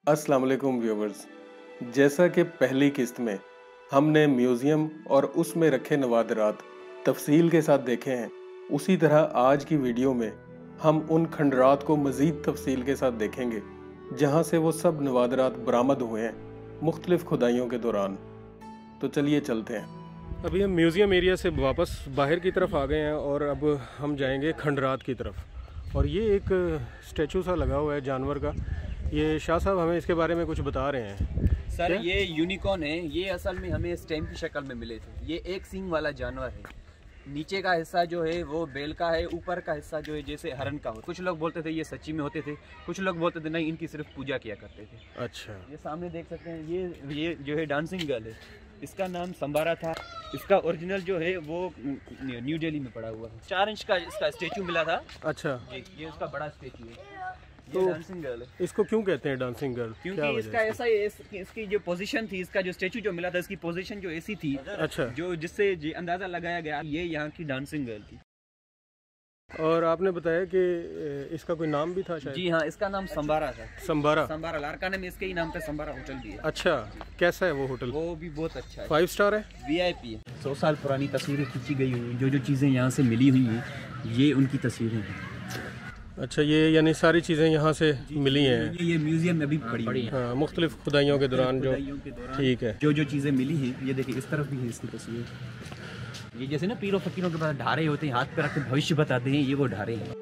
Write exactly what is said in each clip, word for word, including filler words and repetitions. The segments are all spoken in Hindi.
अस्सलाम वालेकुम व्यूवर्स। जैसा कि पहली किस्त में हमने म्यूज़ियम और उसमें रखे नवादरात तफसील के साथ देखे हैं, उसी तरह आज की वीडियो में हम उन खंडरात को मज़ीद तफसील के साथ देखेंगे जहां से वो सब नवादरात बरामद हुए हैं मुख्तलिफ खुदाइयों के दौरान। तो चलिए चलते हैं। अभी हम म्यूज़ियम एरिया से वापस बाहर की तरफ आ गए हैं और अब हम जाएंगे खंडरात की तरफ। और ये एक स्टैचू सा लगा हुआ है जानवर का। ये शाह साहब हमें इसके बारे में कुछ बता रहे हैं। सर क्या? ये यूनिकॉर्न है। ये असल में हमें स्टैम्प की शक्ल में मिले थे। ये एक सींग वाला जानवर है। नीचे का हिस्सा जो है वो बैल का है, ऊपर का हिस्सा जो है जैसे हरण का हो। कुछ लोग बोलते थे ये सच्ची में होते थे, कुछ लोग बोलते थे नहीं इनकी सिर्फ पूजा किया करते थे। अच्छा, ये सामने देख सकते हैं, ये ये जो है डांसिंग गर्ल है। इसका नाम संबारा था। इसका ओरिजिनल जो है वो न्यू दिल्ली में पड़ा हुआ है। चार इंच का इसका स्टेचू मिला था। अच्छा जी, ये इसका बड़ा स्टेचू है। तो डांसिंग गर्ल है। इसको क्यों कहते हैं डांसिंग गर्ल? क्योंकि इसका ऐसा इस, इसकी जो पोजीशन थी, इसका जो स्टेचू जो मिला था, इसकी पोजीशन जो ऐसी थी, अच्छा, जो जिससे अंदाजा लगाया गया ये यहाँ की डांसिंग गर्ल थी। और आपने बताया कि इसका कोई नाम भी था शायद? जी हाँ, इसका नाम संबारा था। संबारा संबारा लारकाना में इसके ही नाम पे संबारा होटल भी है। अच्छा, कैसा है वो होटल? वो भी बहुत अच्छा है, फाइव स्टार है, वीआईपी है। सौ साल पुरानी तस्वीरें खींची गई हुई, जो जो चीज़ें यहाँ से मिली हुई हैं ये उनकी तस्वीरें हैं। अच्छा, ये यानी सारी चीज़ें यहाँ से मिली हैं। ये, ये म्यूजियम में भी पड़ी है। हाँ, मुख्तलिफ खुदाइयों के दौरान जो ठीक है, जो जो चीज़ें मिली हैं, ये देखिए इस तरफ भी है इसकी तस्वीर। ये जैसे ना पीरों फकीरों के पास ढारे होते हैं, हाथ पे रख के भविष्य बताते हैं, ये वो ढारे हैं।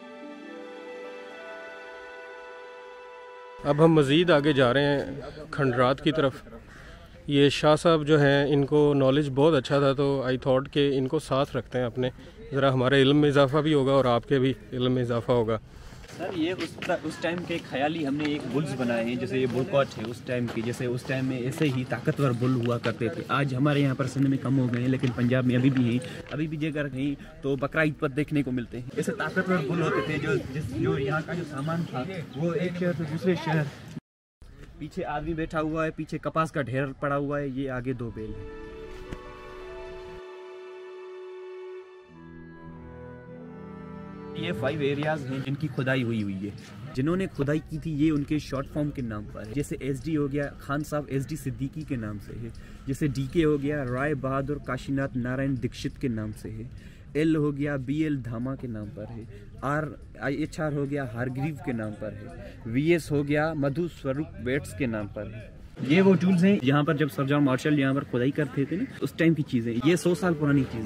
अब हम मज़ीद आगे जा रहे हैं खंडरात की तरफ। ये शाह साहब जो हैं इनको नॉलेज बहुत अच्छा था, तो आई थॉट कि इनको साथ रखते हैं अपने, ज़रा हमारे इल्म में इजाफा भी होगा और आपके भी इल्म में इजाफा होगा। सर ये उस उस टाइम के ख्याली हमने एक बुल्स बनाए हैं, जैसे ये बुलकॉट है उस टाइम की। जैसे उस टाइम में ऐसे ही ताकतवर बुल हुआ करते थे। आज हमारे यहाँ पर सिंध में कम हो गए हैं, लेकिन पंजाब में अभी भी हैं। अभी भी जेकर कहीं तो बकरा ईद पर देखने को मिलते हैं। ऐसे ताकतवर बुल होते थे जो जिस जो यहाँ का जो सामान था वो एक शहर से दूसरे शहर। पीछे आदमी बैठा हुआ है, पीछे कपास का ढेर पड़ा हुआ है, ये आगे दो बैल है। ये फाइव एरियाज हैं जिनकी खुदाई हुई हुई है। जिन्होंने खुदाई की थी ये उनके शॉर्ट फॉर्म के नाम पर है। जैसे एसडी हो गया, खान साहब एसडी सिद्दीकी के नाम से है। जैसे डीके हो गया, राय बहादुर काशीनाथ नारायण दीक्षित के नाम से है। एल हो गया, बी एल धामा के नाम पर है। आर आई एच आर हो गया, हारग्रीव के नाम पर है। वी एस हो गया, मधु स्वरूप वेट्स के नाम पर है। ये वो टूल्स हैं यहाँ पर जब सर जॉन मार्शल यहाँ पर खुदाई करते थे ना, उस टाइम की चीज़ें। ये सौ साल पुरानी चीज़।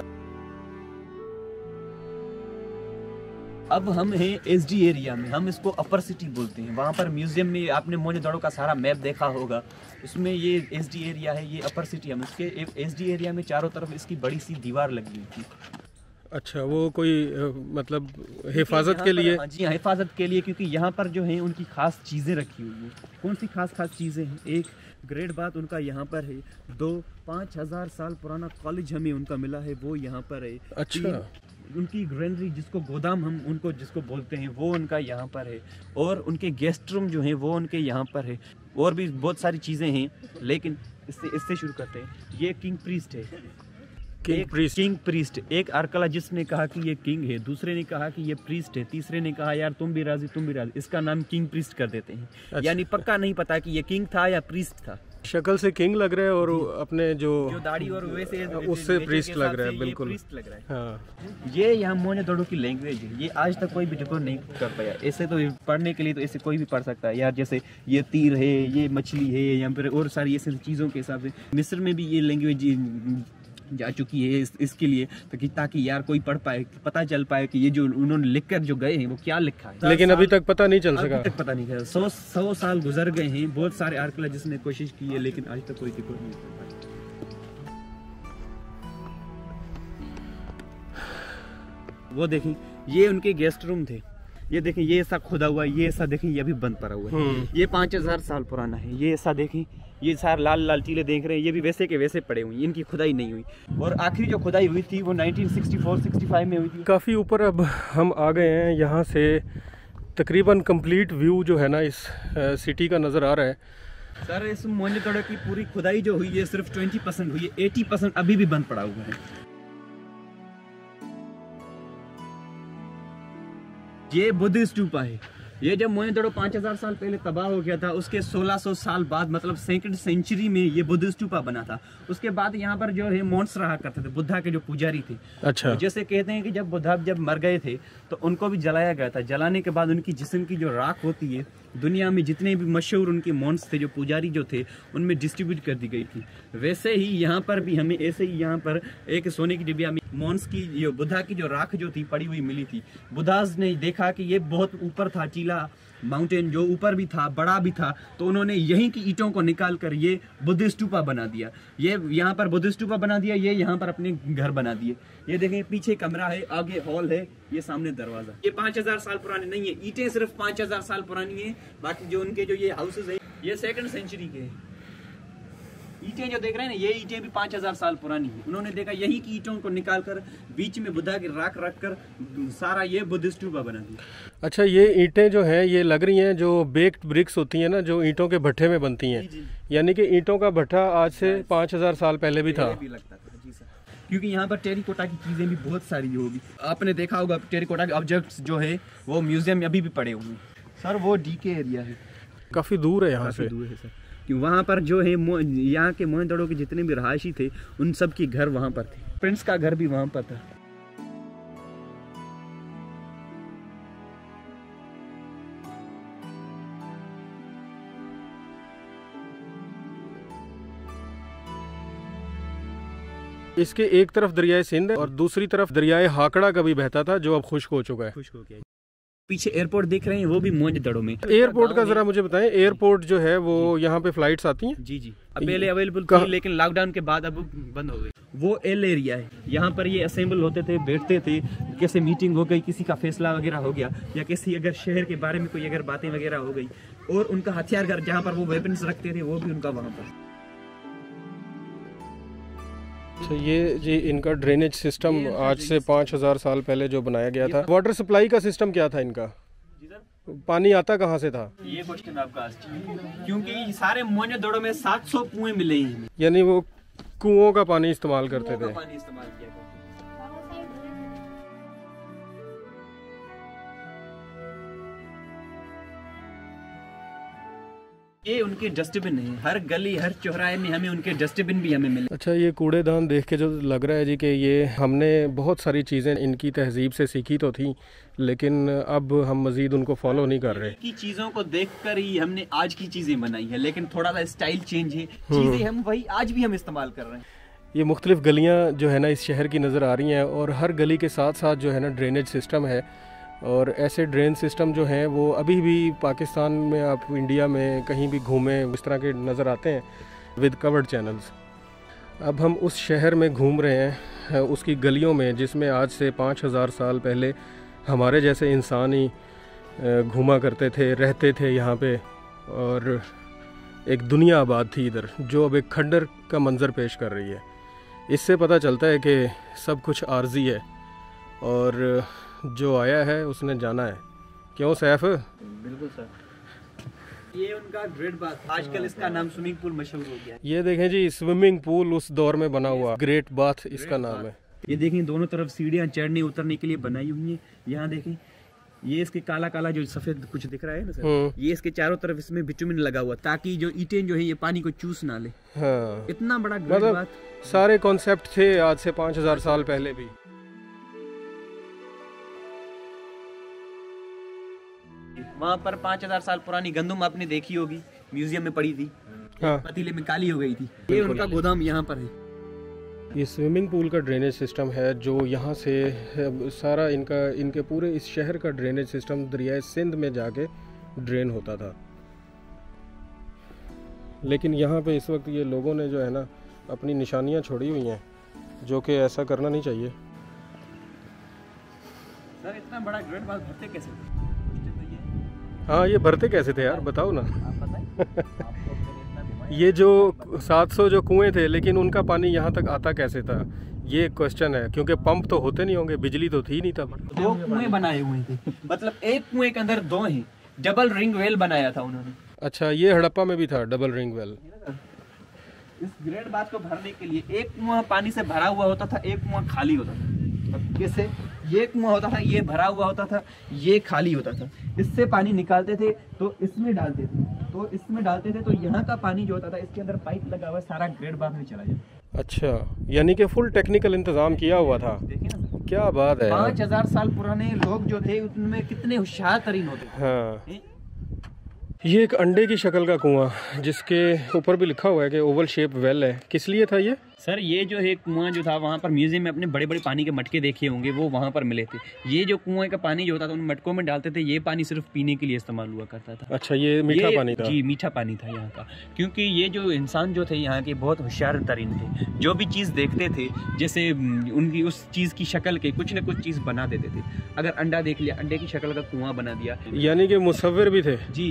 अब हम हैं एसडी एरिया में, हम इसको अपर सिटी बोलते हैं। वहाँ पर म्यूजियम में आपने मोहनजोदड़ो का सारा मैप देखा होगा, उसमें ये एसडी एरिया है, ये अपर सिटी। हम इसके एसडी एरिया में चारों तरफ इसकी बड़ी सी दीवार लगी हुई थी। अच्छा, वो कोई मतलब हिफाजत के लिए? जी हाँ, हिफाजत के लिए, क्योंकि यहाँ पर जो है उनकी खास चीज़ें रखी हुई हैं। कौन सी खास खास चीज़ें हैं? एक ग्रेट बात उनका यहाँ पर है। दो, पाँच हजार साल पुराना कॉलेज हमें उनका मिला है, वो यहाँ पर है। अच्छा, उनकी ग्रेनरी जिसको गोदाम हम उनको जिसको बोलते हैं वो उनका यहाँ पर है। और उनके गेस्ट रूम जो हैं वो उनके यहाँ पर है। और भी बहुत सारी चीज़ें हैं, लेकिन इससे इससे शुरू करते हैं। ये किंग प्रीस्ट है। किंग प्रीस्ट किंग प्रीस्ट एक आर्कियोलॉजिस्ट ने कहा कि ये किंग है, दूसरे ने कहा कि ये प्रीस्ट है, तीसरे ने कहा यार तुम भी राजी तुम भी राजी, इसका नाम किंग प्रीस्ट कर देते हैं। अच्छा। यानी पक्का नहीं पता कि ये किंग था या प्रीस्ट था। शक्ल से किंग लग रहा है और अपने जो जो दाढ़ी और वैसे उससे प्रीस्ट लग रहा है। बिल्कुल प्रीस्ट लग रहा है। हाँ, ये यहाँ मोहनजोदड़ो की लैंग्वेज है। ये आज तक कोई भी डिकोड नहीं कर पाया। ऐसे तो पढ़ने के लिए तो ऐसे कोई भी पढ़ सकता है यार। जैसे ये तीर है, ये मछली है, या फिर और सारी ऐसी चीज़ों के हिसाब से मिस्र में भी ये लैंग्वेज जा चुकी है इस, इसके लिए ताकि ताकि यार कोई पढ़ पाए, पता चल पाए कि ये जो उन्होंने लिख कर जो गए हैं वो क्या लिखा है। लेकिन अभी तक पता नहीं चल सका। अभी तक पता नहीं चला। सौ सौ साल गुजर गए हैं, बहुत सारे आर्कियोलॉजिस्ट ने कोशिश की है, लेकिन आज तक कोई रिकॉर्ड नहीं कर पाया। वो देखें, ये उनके गेस्ट रूम थे। ये देखें, ये ऐसा खुदा हुआ, ये ऐसा देखें, ये अभी बंद पड़ा हुआ है। ये पाँच हजार साल पुराना है। ये ऐसा देखें, ये सारे लाल लाल टीले देख रहे हैं, ये भी वैसे के वैसे पड़े हुए, इनकी खुदाई नहीं हुई। और आखिरी जो खुदाई हुई थी वो nineteen sixty four sixty five में हुई थी। काफ़ी ऊपर अब हम आ गए हैं। यहाँ से तकरीबन कंप्लीट व्यू जो है ना इस सिटी का नज़र आ रहा है। सर इस मोहनजोदड़ो की पूरी खुदाई जो हुई है सिर्फ ट्वेंटी परसेंट हुई है, एटी परसेंट अभी भी बंद पड़ा हुआ है। ये बुद्ध स्तूपा है। ये जब मोहनजोदड़ो पाँच हजार साल पहले तबाह हो गया था, उसके सोलह सौ साल बाद मतलब सेकंड सेंचुरी में ये बुद्ध स्तूपा बना था। उसके बाद यहाँ पर जो है मॉन्क्स रहा करते थे, बुद्धा के जो पुजारी थे। अच्छा। तो जैसे कहते हैं कि जब बुद्धा जब मर गए थे तो उनको भी जलाया गया था। जलाने के बाद उनकी जिस्म की जो राख होती है, दुनिया में जितने भी मशहूर उनके मॉन्क्स थे, जो पुजारी जो थे, उनमें डिस्ट्रीब्यूट कर दी गई थी। वैसे ही यहाँ पर भी हमें ऐसे ही यहाँ पर एक सोने की डिबिया में मॉन्क्स की जो बुद्धा की जो राख जो थी पड़ी हुई मिली थी। बुद्धाज ने देखा कि ये बहुत ऊपर था, टीला माउंटेन जो ऊपर भी था, बड़ा भी था, तो उन्होंने यहीं की ईंटों को निकाल कर ये बुद्ध स्तूपा बना दिया। ये यहाँ पर बुद्ध स्तूपा बना दिया, ये यहाँ पर अपने घर बना दिए। ये देखें, पीछे कमरा है, आगे हॉल है, ये सामने दरवाजा। ये पाँच हजार साल पुराने नहीं है, ईंटें सिर्फ पाँच हजार साल पुरानी है। बाकी जो उनके जो ये हाउसेज है, ये सेकंड सेंचुरी के हैं। ईंटें जो देख रहे हैं ना, ये ईंटें भी पाँच हजार साल पुरानी है। उन्होंने देखा यही की ईंटों को निकाल कर बीच में बुद्धा की राख रख कर सारा ये बुद्ध स्तूपा बना दिया। अच्छा, ये ईंटें जो हैं ये लग रही हैं जो बेक्ड ब्रिक्स होती हैं ना, जो ईंटों के भट्ठे में बनती हैं, यानी कि ईंटों का भट्ठा आज से पाँच हजार साल पहले भी था। भी लगता था जी सर, क्योंकि यहाँ पर टेरिकोटा की चीजें भी बहुत सारी होगी। आपने देखा होगा टेरिकोटा के ऑब्जेक्ट्स जो है वो म्यूजियम में अभी भी पड़े हुए हैं सर। वो डी के एरिया है, काफी दूर है यहाँ से। दूर है सर, कि वहाँ पर जो है यहाँ के मोहनजोदड़ो के जितने भी रहायशी थे उन सब के घर वहाँ पर थे। प्रिंस का घर भी वहाँ पर था। इसके एक तरफ दरियाए सिंध है और दूसरी तरफ दरियाए हाकड़ा का भी बहता था, जो अब खुश्क हो चुका है। खुश्क हो गया। पीछे एयरपोर्ट दिख रहे हैं, वो भी मोहनजोदड़ो में। एयरपोर्ट का जरा मुझे बताएं, एयरपोर्ट जो है वो यहाँ पे फ्लाइट्स आती हैं? जी जी, अब पहले अवेलेबल थी, लेकिन लॉकडाउन के बाद अब बंद हो गई। वो एल एरिया है, यहाँ पर ये असेंबल होते थे, बैठते थे, कैसे मीटिंग हो गई, किसी का फैसला वगैरह हो गया, या किसी अगर शहर के बारे में कोई अगर बातें वगैरह हो गई, और उनका हथियार घर जहाँ पर वो वेपन्स रखते थे वो भी उनका वहाँ पर। अच्छा, ये जी इनका ड्रेनेज सिस्टम आज से पाँच हजार साल पहले जो बनाया गया था। वाटर सप्लाई का सिस्टम क्या था इनका? पानी आता कहाँ से था? ये क्वेश्चन आपका आस्ट है, क्योंकि सारे मोहनजोदड़ो में सात सौ कुएं मिले हैं, यानी वो कुओं का पानी इस्तेमाल करते थे। पानी इस्तेमाल किया करते थे। ये उनके डस्टबिन है, हर गली हर चौराहे में हमें उनके डस्टबिन भी हमें मिले। अच्छा, ये कूड़ेदान देख के जो लग रहा है जी कि ये हमने बहुत सारी चीज़ें इनकी तहजीब से सीखी तो थी, लेकिन अब हम मजीद उनको फॉलो नहीं कर रहे। की चीज़ों को देखकर ही हमने आज की चीज़ें बनाई है, लेकिन थोड़ा सा स्टाइल चेंज है, चीज़ें हम वही आज भी हम इस्तेमाल कर रहे हैं। ये मुख्तलिफ गलियाँ जो है ना इस शहर की नज़र आ रही हैं, और हर गली के साथ साथ जो है ना ड्रेनेज सिस्टम है, और ऐसे ड्रेन सिस्टम जो हैं वो अभी भी पाकिस्तान में, आप इंडिया में कहीं भी घूमें इस तरह के नज़र आते हैं विद कवर्ड चैनल्स। अब हम उस शहर में घूम रहे हैं, उसकी गलियों में, जिसमें आज से पाँच हज़ार साल पहले हमारे जैसे इंसान ही घूमा करते थे, रहते थे यहाँ पे, और एक दुनिया आबाद थी इधर, जो अब एक खंडर का मंज़र पेश कर रही है। इससे पता चलता है कि सब कुछ आर्जी है, और जो आया है उसने जाना है। क्यों सैफ? बिल्कुल सर। ये उनका ग्रेट बाथ, आजकल इसका नाम स्विमिंग पूल मशहूर हो गया है। ये देखें जी, स्विमिंग पूल उस दौर में बना हुआ, ग्रेट बाथ इसका नाम है। ये देखें, दोनों तरफ सीढ़ियाँ चढ़ने उतरने के लिए बनाई हुई हैं। यहाँ देखें, ये इसके काला काला जो सफेद कुछ दिख रहा है ना सर, ये इसके चारों तरफ इसमें बिटुमिन लगा हुआ, ताकि जो ईंटें जो है ये पानी को चूस ना ले। हाँ, इतना बड़ा ग्रेट मतलब बाथ। सारे कॉन्सेप्ट थे आज से पाँच हजार साल पहले भी। वहाँ पर पाँच हजार साल पुरानी गंदुम आपने देखी होगी, म्यूजियम में पड़ी थी। हाँ। पतीले में काली हो गई थी। ये उनका गोदाम यहाँ पर है। ये स्विमिंग पूल का ड्रेनेज सिस्टम है, जो यहाँ से सारा इनका इनके पूरे इस शहर का ड्रेनेज सिस्टम दरियाए सिंध में जाके ड्रेन होता था। लेकिन यहाँ पे इस वक्त ये लोगों ने जो है ना अपनी निशानियाँ छोड़ी हुई हैं, जो कि ऐसा करना नहीं चाहिए। सर, इतना बड़ा ग्रेट बाथ भरते कैसे थे? हाँ, ये भरते कैसे थे यार, बताओ ना। ये जो सात सौ जो कुएं थे, लेकिन उनका पानी यहाँ तक आता कैसे था, ये क्वेश्चन है, क्योंकि पंप तो होते नहीं होंगे, बिजली तो थी नहीं तब। दो कुएं बनाए हुए थे, मतलब एक कुएं के अंदर दो हैं। डबल रिंग वेल बनाया था उन्होंने। अच्छा, ये हड़प्पा में भी था डबल रिंग वेल। इस ग्रेट बाथ को भरने के लिए एक कुआं पानी से भरा हुआ होता था, एक कुआं खाली होता था। अब कैसे? ये कुआं होता था, ये भरा हुआ होता था, ये खाली होता था। इससे पानी निकालते थे तो इसमें डालते थे, तो इसमें डालते थे तो यहाँ का पानी जो होता था, इसके अंदर पाइप लगा हुआ सारा ग्रेड बाद में चला जाता। अच्छा, यानी कि फुल टेक्निकल इंतजाम किया हुआ था। देखिए ना सर, क्या बात है। पाँच हजार साल पुराने लोग जो थे उनमें कितने होशियार तरीन होते थे। हाँ, ये एक अंडे की शक्ल का कुआं जिसके ऊपर भी लिखा हुआ है कि ओवल शेप वेल है। किस लिए था ये? सर ये जो है कुआं जो था, वहाँ पर म्यूजियम में अपने बड़े बड़े पानी के मटके देखे होंगे, वो वहाँ पर मिले थे। ये जो कुएं का पानी जो होता था उन मटकों में डालते थे, ये पानी सिर्फ पीने के लिए इस्तेमाल हुआ करता था। अच्छा, ये मीठा ये, पानी था? जी मीठा पानी था यहाँ का, क्योंकि ये जो इंसान जो थे यहाँ के बहुत होशियार तरीन थे। जो भी चीज़ देखते थे, जैसे उनकी उस चीज़ की शक्ल के कुछ न कुछ चीज़ बना देते थे। अगर अंडा देख लिया, अंडे की शक्ल का कुआं बना दिया। यानी कि मुसव्विर भी थे। जी।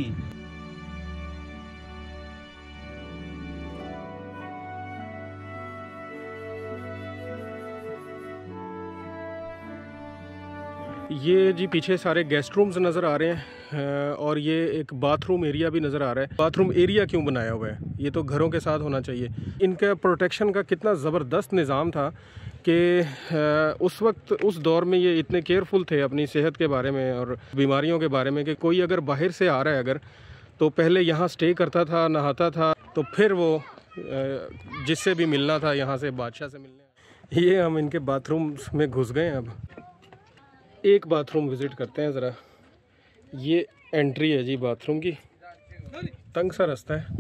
ये जी पीछे सारे गेस्ट रूम्स नज़र आ रहे हैं और ये एक बाथरूम एरिया भी नज़र आ रहा है। बाथरूम एरिया क्यों बनाया हुआ है? ये तो घरों के साथ होना चाहिए। इनका प्रोटेक्शन का कितना ज़बरदस्त निज़ाम था कि उस वक्त उस दौर में ये इतने केयरफुल थे अपनी सेहत के बारे में और बीमारियों के बारे में कि कोई अगर बाहर से आ रहा है अगर, तो पहले यहाँ स्टे करता था, नहाता था, तो फिर वो जिससे भी मिलना था यहाँ से बादशाह से मिलने। ये हम इनके बाथरूम में घुस गए हैं। अब एक बाथरूम विज़िट करते हैं ज़रा। ये एंट्री है जी बाथरूम की, तंग सा रास्ता है।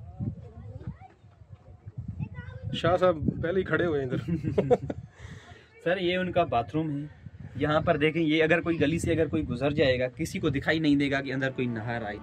शाह साहब पहले ही खड़े हुए हैं इधर। सर ये उनका बाथरूम है। यहाँ पर देखें, ये अगर कोई गली से अगर कोई गुजर जाएगा, किसी को दिखाई नहीं देगा कि अंदर कोई नहा रहा है।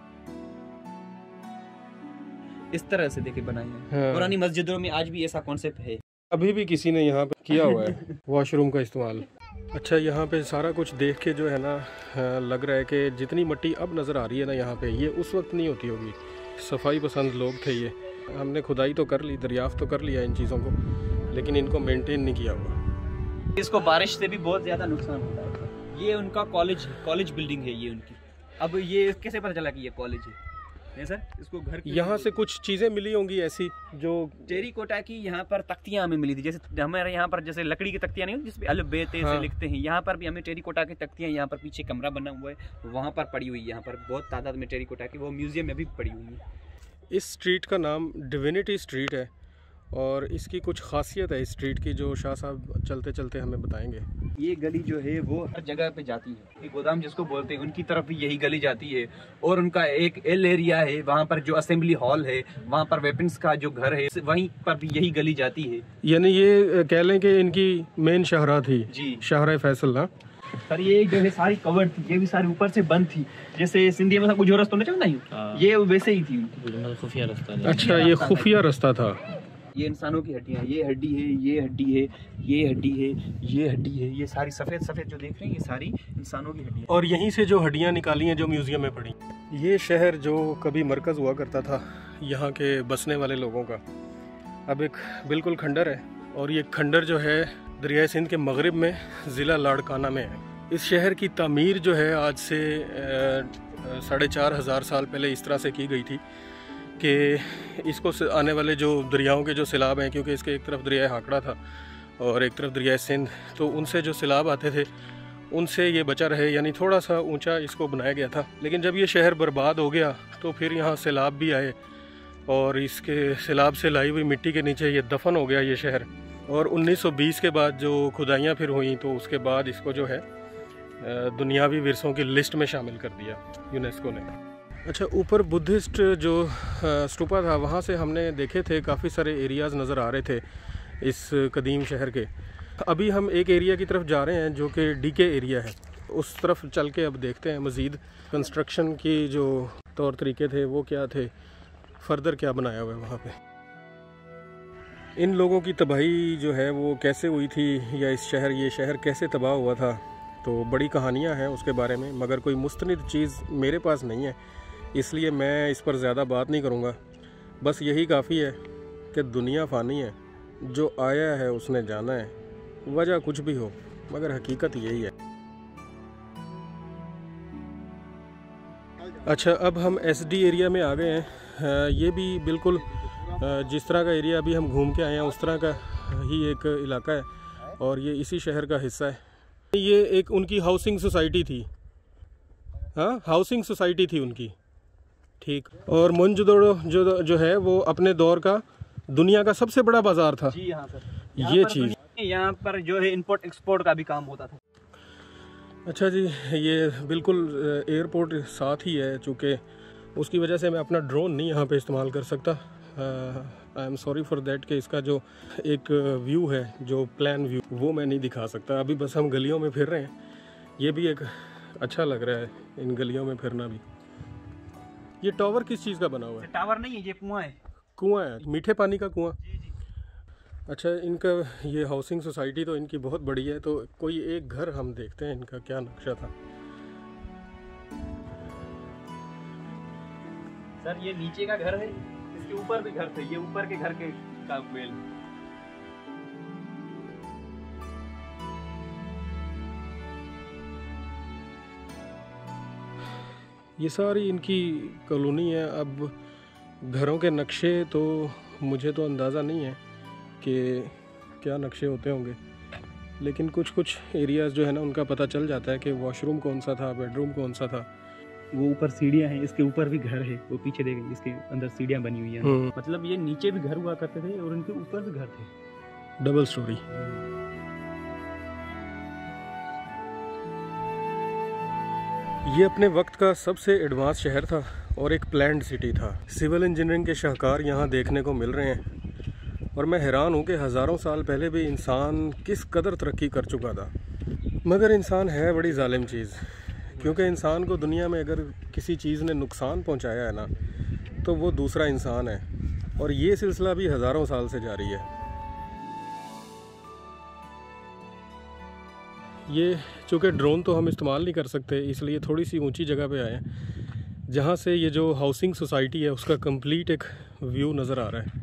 इस तरह से देखे बनाए हैं। हाँ। पुरानी मस्जिदों में आज भी ऐसा कॉन्सेप्ट है। अभी भी किसी ने यहाँ पे किया हुआ है वॉशरूम का इस्तेमाल। अच्छा, यहाँ पे सारा कुछ देख के जो है ना लग रहा है कि जितनी मिट्टी अब नज़र आ रही है ना यहाँ पे, ये उस वक्त नहीं होती होगी। सफाई पसंद लोग थे ये। हमने खुदाई तो कर ली, दरियाफ्त तो कर लिया इन चीज़ों को, लेकिन इनको मेंटेन नहीं किया हुआ। इसको बारिश से भी बहुत ज़्यादा नुकसान होता है। ये उनका कॉलेज कॉलेज बिल्डिंग है ये उनकी। अब ये कैसे पता चला कि ये कॉलेज है? नहीं सर, इसको घर यहाँ से कुछ चीज़ें मिली होंगी ऐसी जो टेरिकोटा की यहाँ पर तख्तियाँ हमें मिली थी। जैसे हमारे यहाँ पर जैसे लकड़ी की तख्तियाँ नहीं होती जिसपे अल बे ते से लिखते हैं, यहाँ पर भी हमें टेरिकोटा की तख्तियाँ, यहाँ पर पीछे कमरा बना हुआ है, वहाँ पर पड़ी हुई है। यहाँ पर बहुत तादाद में टेरिकोटा की, वो म्यूजियम में भी पड़ी हुई है। इस स्ट्रीट का नाम डिविनिटी स्ट्रीट है और इसकी कुछ खासियत है इस स्ट्रीट की जो शाह साहब चलते चलते हमें बताएंगे। ये गली जो है वो हर जगह पे जाती है। गोदाम जिसको बोलते हैं उनकी तरफ भी यही गली जाती है। और उनका एक एल एरिया है, वहाँ पर जो असेंबली हॉल है, वहाँ पर वेपन्स का जो घर है, वहीं पर भी यही गली जाती है। यानी ये कह लें कि इनकी मेन शाहरा थी जी, शाहरा फैसल ना। सर ये जो है सारी कवर्ड थी, ये भी सारी ऊपर से बंद थी। जैसे सिंधी में कुछ रास्ता नहीं, ये वैसे ही थी, खुफिया रास्ता। अच्छा, ये खुफिया रास्ता था। ये इंसानों की हड्डियाँ, ये हड्डी है, ये हड्डी है, ये हड्डी है, ये हड्डी है, ये सारी सफ़ेद सफ़ेद जो देख रहे हैं ये सारी इंसानों की हड्डियाँ। और यहीं से जो हड्डियाँ निकाली हैं जो म्यूज़ियम में पड़ी। ये शहर जो कभी मरकज़ हुआ करता था यहाँ के बसने वाले लोगों का, अब एक बिल्कुल खंडर है। और ये खंडर जो है दरिया सिंध के मगरिब में ज़िला लाड़काना में है। इस शहर की तामीर जो है आज से साढ़े चार हज़ार साल पहले इस तरह से की गई थी कि इसको आने वाले जो दरियाओं के जो सैलाब हैं, क्योंकि इसके एक तरफ दरिया हाकड़ा था और एक तरफ दरिया सिंध, तो उनसे जो सैलाब आते थे उनसे ये बचा रहे, यानी थोड़ा सा ऊंचा इसको बनाया गया था। लेकिन जब ये शहर बर्बाद हो गया तो फिर यहाँ सैलाब भी आए और इसके सैलाब से लाई हुई मिट्टी के नीचे ये दफन हो गया ये शहर। और उन्नीस सौ बीस के बाद जो खुदाइयाँ फिर हुई तो उसके बाद इसको जो है दुनियावी विरसों की लिस्ट में शामिल कर दिया यूनेस्को ने। अच्छा, ऊपर बुद्धिस्ट जो स्तूपा था वहाँ से हमने देखे थे काफ़ी सारे एरियाज़ नज़र आ रहे थे इस कदीम शहर के। अभी हम एक एरिया की तरफ जा रहे हैं जो कि डीके एरिया है, उस तरफ चल के अब देखते हैं मज़ीद कंस्ट्रक्शन की जो तौर तरीके थे वो क्या थे, फर्दर क्या बनाया हुआ है वहाँ पे। इन लोगों की तबाही जो है वो कैसे हुई थी, या इस शहर ये शहर कैसे तबाह हुआ था, तो बड़ी कहानियाँ हैं उसके बारे में, मगर कोई मुस्तनिद चीज़ मेरे पास नहीं है, इसलिए मैं इस पर ज़्यादा बात नहीं करूँगा। बस यही काफ़ी है कि दुनिया फ़ानी है, जो आया है उसने जाना है, वजह कुछ भी हो मगर हकीकत यही है। अच्छा, अब हम एसडी एरिया में आ गए हैं। ये भी बिल्कुल जिस तरह का एरिया अभी हम घूम के आए हैं उस तरह का ही एक इलाका है और ये इसी शहर का हिस्सा है। ये एक उनकी हाउसिंग सोसाइटी थी, हाँ हाउसिंग सोसाइटी थी उनकी, ठीक। और मोहनजोदड़ो जो जो है वो अपने दौर का दुनिया का सबसे बड़ा बाजार था। जी हाँ सर, ये चीज़ यहाँ पर जो है इंपोर्ट एक्सपोर्ट का भी काम होता था। अच्छा जी, ये बिल्कुल एयरपोर्ट साथ ही है, चूँकि उसकी वजह से मैं अपना ड्रोन नहीं यहाँ पे इस्तेमाल कर सकता। I am sorry for that कि इसका जो एक व्यू है, जो प्लान व्यू, वो मैं नहीं दिखा सकता। अभी बस हम गलियों में फिर रहे हैं, ये भी एक अच्छा लग रहा है इन गलियों में फिरना भी। ये टावर किस चीज़ का बना हुआ है? टावर नहीं है, ये कुआं है। कुआं है, मीठे पानी का कुआं। अच्छा, इनका ये हाउसिंग सोसाइटी तो इनकी बहुत बड़ी है, तो कोई एक घर हम देखते हैं इनका क्या नक्शा था। सर ये नीचे का घर है, इसके ऊपर भी घर थे, ये ऊपर के घर के का मेल। ये सारी इनकी कॉलोनी है। अब घरों के नक्शे तो मुझे तो अंदाज़ा नहीं है कि क्या नक्शे होते होंगे, लेकिन कुछ कुछ एरियाज़ जो है ना उनका पता चल जाता है कि वॉशरूम कौन सा था, बेडरूम कौन सा था। वो ऊपर सीढ़ियाँ हैं, इसके ऊपर भी घर है, वो पीछे देखें इसके अंदर सीढ़ियाँ बनी हुई हैं। मतलब ये नीचे भी घर हुआ करते थे और इनके ऊपर भी घर थे, डबल स्टोरी। ये अपने वक्त का सबसे एडवांस शहर था और एक प्लान्ड सिटी था। सिविल इंजीनियरिंग के शाहकार यहाँ देखने को मिल रहे हैं और मैं हैरान हूँ कि हज़ारों साल पहले भी इंसान किस कदर तरक्की कर चुका था। मगर इंसान है बड़ी जालिम चीज़, क्योंकि इंसान को दुनिया में अगर किसी चीज़ ने नुकसान पहुँचाया है ना, तो वो दूसरा इंसान है, और ये सिलसिला भी हज़ारों साल से जारी है। ये चूँकि ड्रोन तो हम इस्तेमाल नहीं कर सकते, इसलिए थोड़ी सी ऊंची जगह पे आए हैं जहाँ से ये जो हाउसिंग सोसाइटी है उसका कंप्लीट एक व्यू नज़र आ रहा है।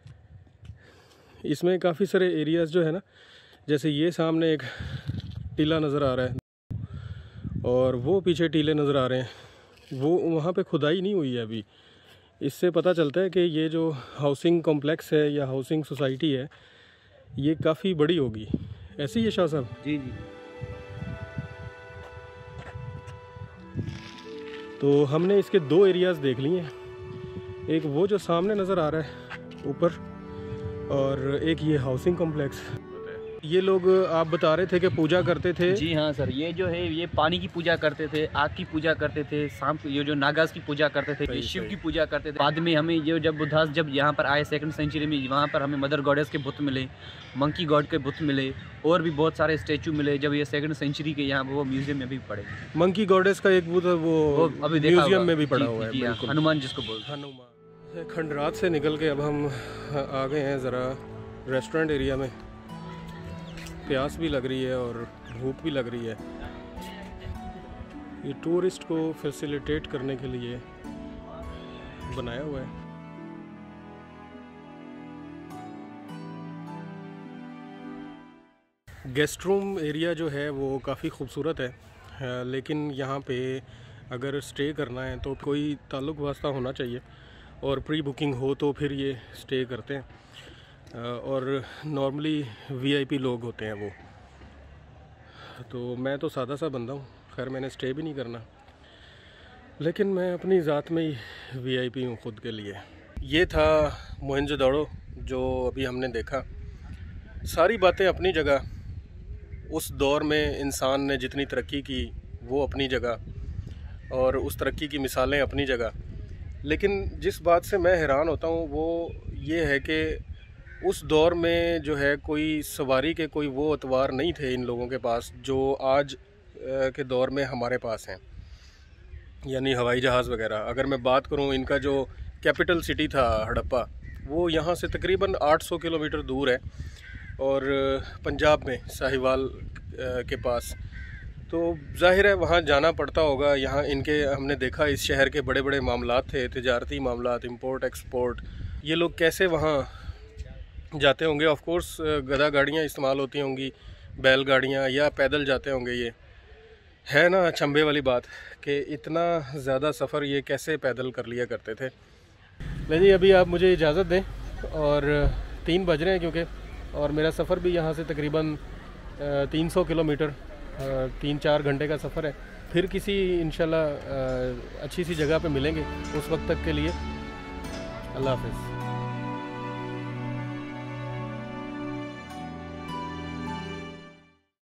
इसमें काफ़ी सारे एरियाज़ जो है ना, जैसे ये सामने एक टीला नज़र आ रहा है और वो पीछे टीले नज़र आ रहे हैं, वो वहाँ पे खुदाई नहीं हुई है अभी। इससे पता चलता है कि ये जो हाउसिंग कॉम्प्लेक्स है या हाउसिंग सोसाइटी है ये काफ़ी बड़ी होगी। ऐसे ही है शाह साहब? जी जी। तो हमने इसके दो एरियाज़ देख लिए हैं, एक वो जो सामने नज़र आ रहा है ऊपर, और एक ये हाउसिंग कॉम्प्लेक्स। ये लोग आप बता रहे थे कि पूजा करते थे। जी हाँ सर, ये जो है ये पानी की पूजा करते थे, आग की पूजा करते थे, शाम को ये जो नागास की पूजा करते थे, शिव की पूजा करते थे। बाद में हमें ये जब बुद्धास जब यहाँ पर आए सेकंड सेंचुरी में, वहाँ पर हमें मदर गॉडेस के बुत मिले, मंकी गॉड के बुत मिले, और भी बहुत सारे स्टेचू मिले जब ये सेकंड सेंचुरी के यहाँ वो म्यूजियम में भी पड़े। मंकी गॉडेस का एक बुत वो, वो अभी म्यूजियम में भी पड़ा हुआ है, हनुमान जिसको बोलते हैं। हनुमान। खंडरात से निकल के अब हम आ गए हैं ज़रा रेस्टोरेंट एरिया में। प्यास भी लग रही है और भूख भी लग रही है। ये टूरिस्ट को फैसिलिटेट करने के लिए बनाया हुआ है। गेस्ट रूम एरिया जो है वो काफ़ी खूबसूरत है, लेकिन यहाँ पे अगर स्टे करना है तो कोई ताल्लुक़ वास्ता होना चाहिए और प्री बुकिंग हो तो फिर ये स्टे करते हैं, और नॉर्मली वीआईपी लोग होते हैं वो। तो मैं तो सादा सा बंदा हूँ, खैर मैंने स्टे भी नहीं करना, लेकिन मैं अपनी ज़ात में ही वीआईपी हूँ खुद के लिए। ये था मोहनजोदड़ो जो अभी हमने देखा। सारी बातें अपनी जगह, उस दौर में इंसान ने जितनी तरक्की की वो अपनी जगह, और उस तरक्की की मिसालें अपनी जगह। लेकिन जिस बात से मैं हैरान होता हूँ वो ये है कि उस दौर में जो है कोई सवारी के कोई वो अतवार नहीं थे इन लोगों के पास जो आज के दौर में हमारे पास हैं, यानी हवाई जहाज़ वगैरह। अगर मैं बात करूं, इनका जो कैपिटल सिटी था हड़प्पा, वो यहाँ से तकरीबन आठ सौ किलोमीटर दूर है, और पंजाब में साहिवाल के पास। तो जाहिर है वहाँ जाना पड़ता होगा। यहाँ इनके हमने देखा इस शहर के बड़े बड़े मामलात थे, तिजारती मामलात, इंपोर्ट एक्सपोर्ट। ये लोग कैसे वहाँ जाते होंगे? ऑफ कोर्स गधा गाड़ियाँ इस्तेमाल होती होंगी, बैल गाड़ियाँ, या पैदल जाते होंगे। ये है ना अचंभे वाली बात कि इतना ज़्यादा सफ़र ये कैसे पैदल कर लिया करते थे। नहीं जी, अभी आप मुझे इजाज़त दें, और तीन बज रहे हैं क्योंकि, और मेरा सफ़र भी यहाँ से तकरीबन तीन सौ किलोमीटर तीन चार घंटे का सफ़र है। फिर किसी इंशाल्लाह अच्छी सी जगह पे मिलेंगे। उस वक्त तक के लिए अल्लाह हाफ़िज़।